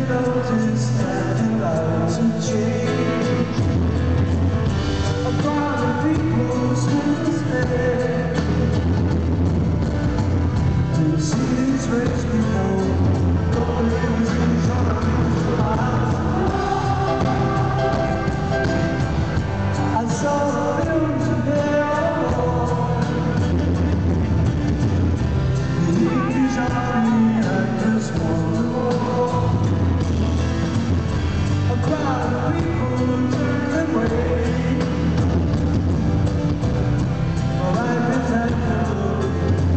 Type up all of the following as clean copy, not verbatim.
notice that you're about to change. A crowd of people still stay. Do you see these rays before? Going in I saw the films of their war. The Yankees are me and this one war. A crowd of people turn away. But I've been thankful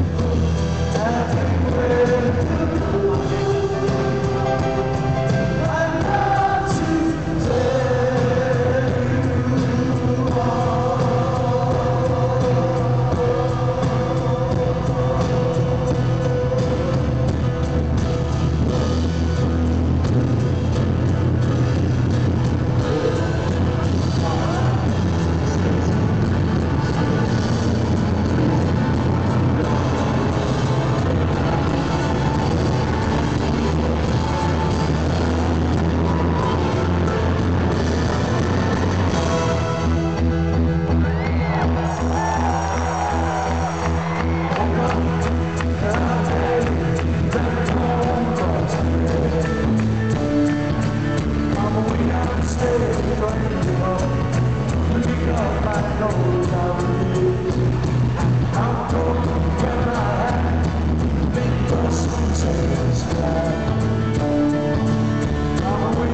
everywhere. I'm not to tell you all.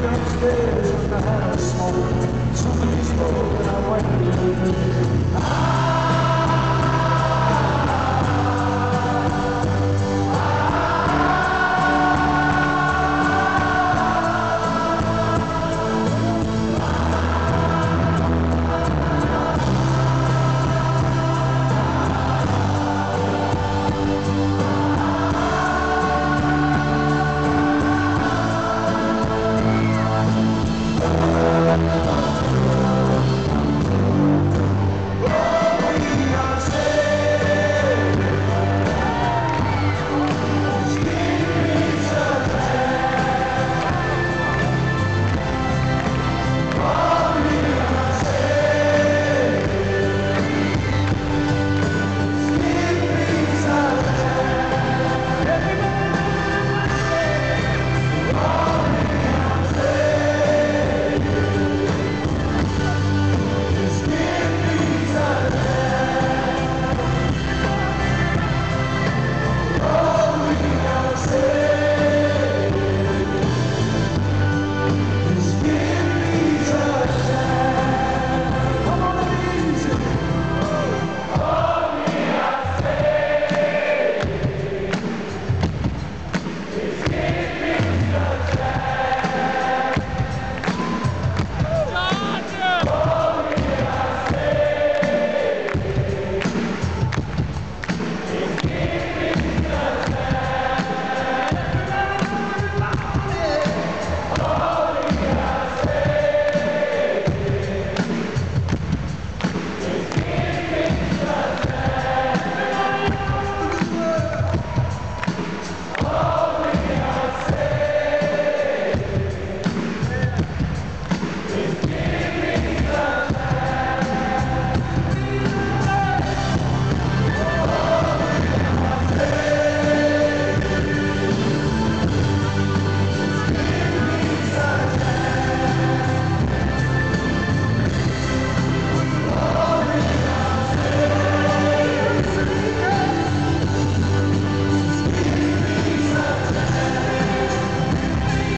Somebody's spoke and I went to